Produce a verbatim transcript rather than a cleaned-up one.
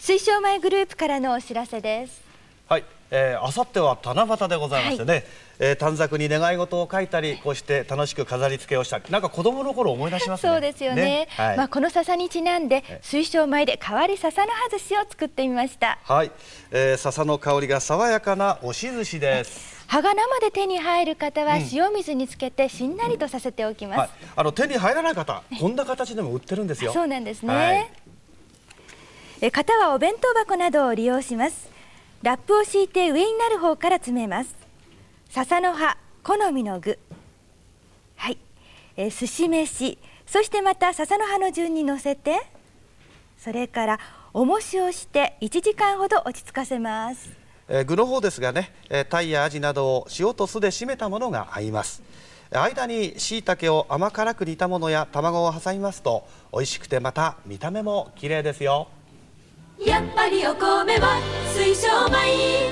水晶米グループからのお知らせです。 はい、えー、あさっては七夕でございましてね、はい、えー、短冊に願い事を書いたり、こうして楽しく飾り付けをしたり、なんか子供の頃思い出しますね。 そうですよね。ね、はい、まあこの笹にちなんで水晶米で変わり笹の葉寿司を作ってみました。 はい、えー、笹の香りが爽やかな押し寿司です。 葉が生で手に入る方は塩水につけてしんなりとさせておきます。はい、 あの手に入らない方、こんな形でも売ってるんですよ。 そうなんですね。はい、え型はお弁当箱などを利用します。ラップを敷いて上になる方から詰めます。笹の葉、好みの具、はい、え寿司飯、そしてまた笹の葉の順に乗せて、それから重しをしていちじかんほど落ち着かせます。 えー、具の方ですがね、えー、鯛やアジなどを塩と酢で締めたものが合います。間に椎茸を甘辛く煮たものや卵を挟みますと美味しくて、また見た目も綺麗ですよ。 やっぱりお米は水晶米。